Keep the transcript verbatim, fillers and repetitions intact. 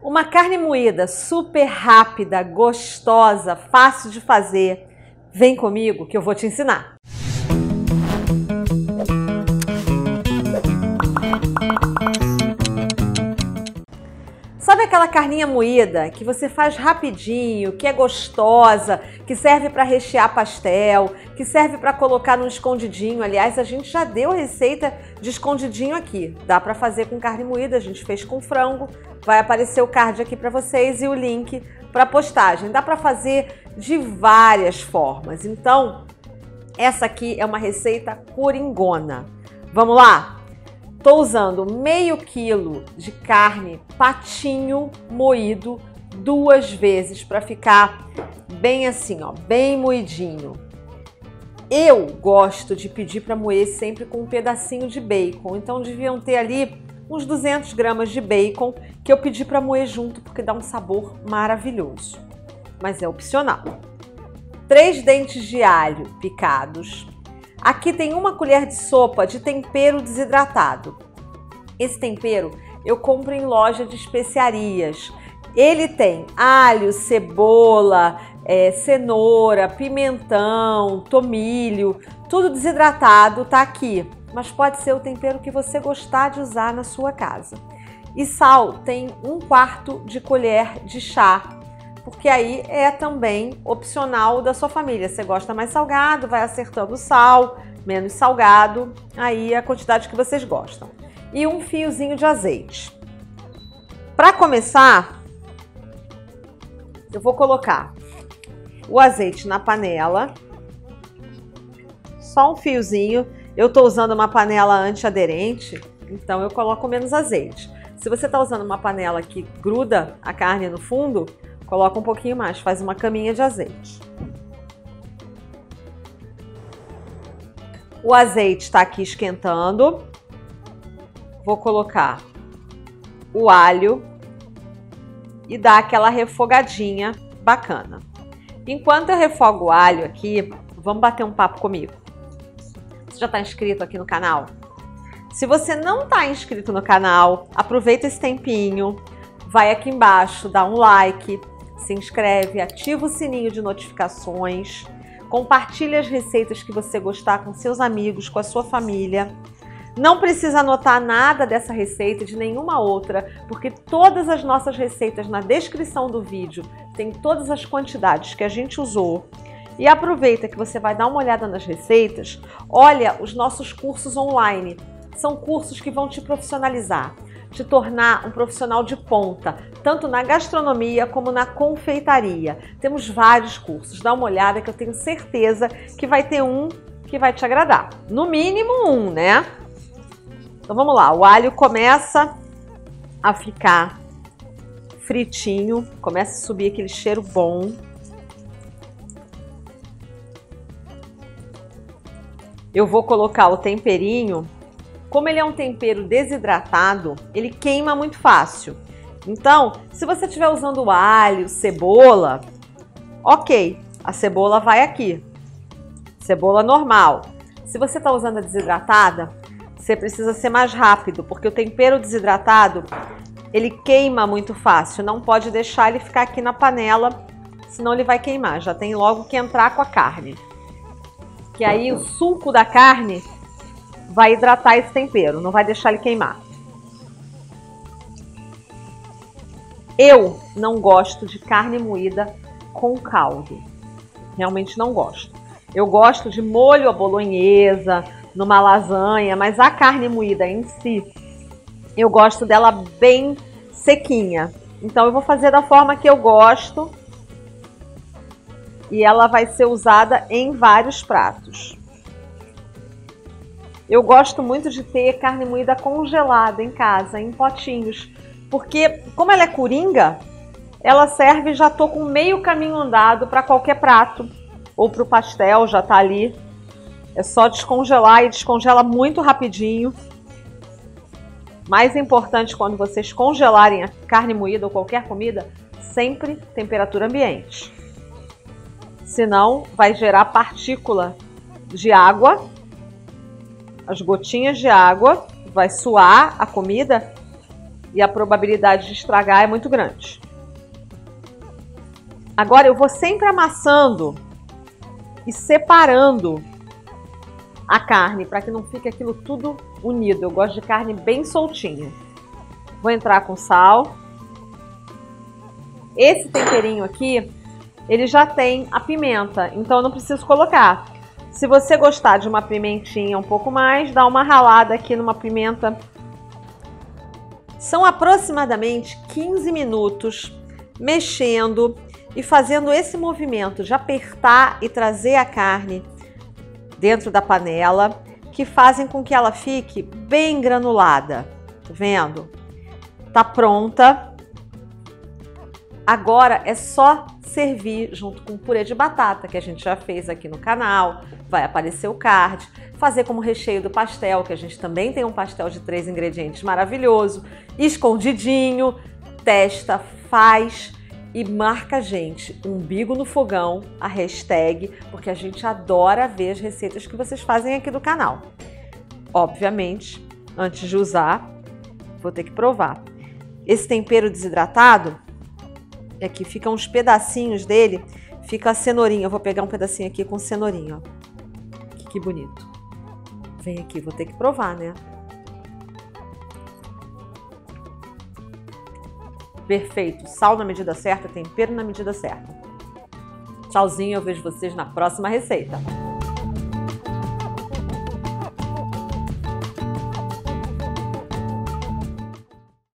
Uma carne moída super rápida, gostosa, fácil de fazer. Vem comigo que eu vou te ensinar. Sabe aquela carninha moída que você faz rapidinho, que é gostosa, que serve para rechear pastel, que serve para colocar no escondidinho? Aliás, a gente já deu receita de escondidinho aqui. Dá para fazer com carne moída, a gente fez com frango. Vai aparecer o card aqui para vocês e o link para postagem. Dá para fazer de várias formas. Então, essa aqui é uma receita coringona. Vamos lá? Estou usando meio quilo de carne patinho moído duas vezes para ficar bem assim, ó, bem moidinho. Eu gosto de pedir para moer sempre com um pedacinho de bacon, então deviam ter ali uns duzentos gramas de bacon que eu pedi para moer junto porque dá um sabor maravilhoso, mas é opcional. Três dentes de alho picados. Aqui tem uma colher de sopa de tempero desidratado. Esse tempero eu compro em loja de especiarias. Ele tem alho, cebola, é, cenoura, pimentão, tomilho, tudo desidratado, tá aqui. Mas pode ser o tempero que você gostar de usar na sua casa. E sal tem um quarto de colher de chá, porque aí é também opcional da sua família. Você gosta mais salgado, vai acertando o sal, menos salgado, aí é a quantidade que vocês gostam. E um fiozinho de azeite. Para começar, eu vou colocar o azeite na panela, só um fiozinho. Eu estou usando uma panela antiaderente, então eu coloco menos azeite. Se você está usando uma panela que gruda a carne no fundo, coloca um pouquinho mais, faz uma caminha de azeite. O azeite está aqui esquentando. Vou colocar o alho e dar aquela refogadinha bacana. Enquanto eu refogo o alho aqui, vamos bater um papo comigo. Você já está inscrito aqui no canal? Se você não está inscrito no canal, aproveita esse tempinho, vai aqui embaixo, dá um like, se inscreve, ativa o sininho de notificações, compartilha as receitas que você gostar com seus amigos, com a sua família. Não precisa anotar nada dessa receita, de nenhuma outra, porque todas as nossas receitas na descrição do vídeo tem todas as quantidades que a gente usou. E aproveita que você vai dar uma olhada nas receitas, olha os nossos cursos online. São cursos que vão te profissionalizar, te tornar um profissional de ponta, tanto na gastronomia como na confeitaria. Temos vários cursos, dá uma olhada que eu tenho certeza que vai ter um que vai te agradar. No mínimo um, né? Então vamos lá, o alho começa a ficar fritinho, começa a subir aquele cheiro bom. Eu vou colocar o temperinho. Como ele é um tempero desidratado, ele queima muito fácil. Então, se você estiver usando alho, cebola, ok, a cebola vai aqui. Cebola normal. Se você está usando a desidratada, você precisa ser mais rápido, porque o tempero desidratado, ele queima muito fácil. Não pode deixar ele ficar aqui na panela, senão ele vai queimar. Já tem logo que entrar com a carne. Que aí o suco da carne vai hidratar esse tempero, não vai deixar ele queimar. Eu não gosto de carne moída com caldo. Realmente não gosto. Eu gosto de molho à bolonhesa, numa lasanha, mas a carne moída em si, eu gosto dela bem sequinha. Então eu vou fazer da forma que eu gosto. E ela vai ser usada em vários pratos. Eu gosto muito de ter carne moída congelada em casa, em potinhos. Porque, como ela é coringa, ela serve, já tô com meio caminho andado para qualquer prato. Ou para o pastel, já tá ali. É só descongelar e descongela muito rapidinho. Mais importante, quando vocês congelarem a carne moída ou qualquer comida, sempre temperatura ambiente. Senão vai gerar partícula de água, as gotinhas de água, vai suar a comida e a probabilidade de estragar é muito grande. Agora eu vou sempre amassando e separando a carne para que não fique aquilo tudo unido. Eu gosto de carne bem soltinha. Vou entrar com sal. Esse temperinho aqui, ele já tem a pimenta, então eu não preciso colocar. Se você gostar de uma pimentinha um pouco mais, dá uma ralada aqui numa pimenta. São aproximadamente quinze minutos mexendo e fazendo esse movimento de apertar e trazer a carne dentro da panela, que fazem com que ela fique bem granulada. Tá vendo? Tá pronta. Agora é só servir junto com purê de batata, que a gente já fez aqui no canal, vai aparecer o card. Fazer como recheio do pastel, que a gente também tem um pastel de três ingredientes maravilhoso, escondidinho. Testa, faz e marca a gente, Umbigo no Fogão, a hashtag, porque a gente adora ver as receitas que vocês fazem aqui do canal. Obviamente, antes de usar, vou ter que provar. Esse tempero desidratado, aqui ficam uns pedacinhos dele, fica a cenourinha. Eu vou pegar um pedacinho aqui com cenourinha, ó. Que, que bonito. Vem aqui, vou ter que provar, né? Perfeito. Sal na medida certa, tempero na medida certa. Tchauzinho, eu vejo vocês na próxima receita.